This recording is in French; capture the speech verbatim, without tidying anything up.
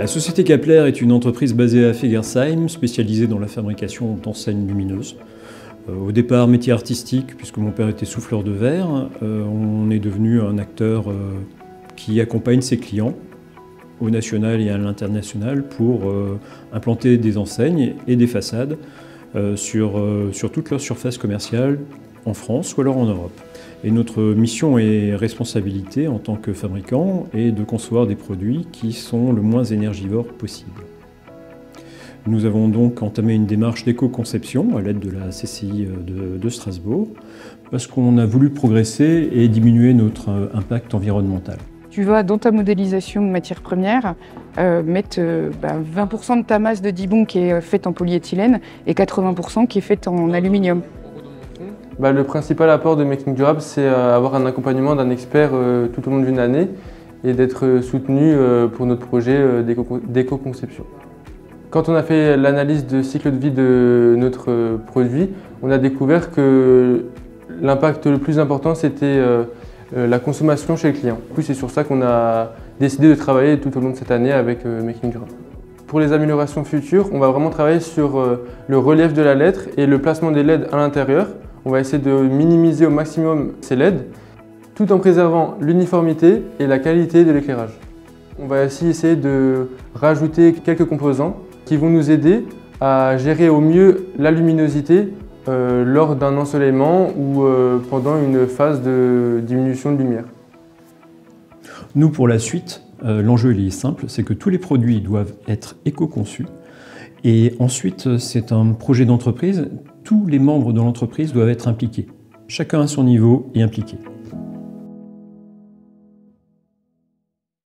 La société Kapler est une entreprise basée à Fegersheim, spécialisée dans la fabrication d'enseignes lumineuses. Euh, au départ, métier artistique, puisque mon père était souffleur de verre, euh, on est devenu un acteur euh, qui accompagne ses clients au national et à l'international pour euh, implanter des enseignes et des façades euh, sur, euh, sur toute leur surface commerciale en France ou alors en Europe. Et notre mission et responsabilité en tant que fabricant est de concevoir des produits qui sont le moins énergivores possible. Nous avons donc entamé une démarche d'éco-conception à l'aide de la C C I de, de Strasbourg parce qu'on a voulu progresser et diminuer notre impact environnemental. Tu vas dans ta modélisation de matières premières euh, mettre euh, bah, vingt pour cent de ta masse de dibond qui est faite en polyéthylène et quatre-vingts pour cent qui est faite en aluminium. Bah, le principal apport de Making Durable, c'est euh, avoir un accompagnement d'un expert euh, tout au long d'une année et d'être euh, soutenu euh, pour notre projet euh, d'éco-conception. Quand on a fait l'analyse de cycle de vie de notre euh, produit, on a découvert que l'impact le plus important, c'était euh, euh, la consommation chez le client. Du coup, c'est sur ça qu'on a décidé de travailler tout au long de cette année avec euh, Making Durable. Pour les améliorations futures, on va vraiment travailler sur euh, le relief de la lettre et le placement des L E D à l'intérieur. On va essayer de minimiser au maximum ces L E D, tout en préservant l'uniformité et la qualité de l'éclairage. On va aussi essayer de rajouter quelques composants qui vont nous aider à gérer au mieux la luminosité euh, lors d'un ensoleillement ou euh, pendant une phase de diminution de lumière. Nous, pour la suite, euh, l'enjeu il est simple, c'est que tous les produits doivent être éco-conçus. Et ensuite, c'est un projet d'entreprise. Tous les membres de l'entreprise doivent être impliqués. Chacun à son niveau et impliqué.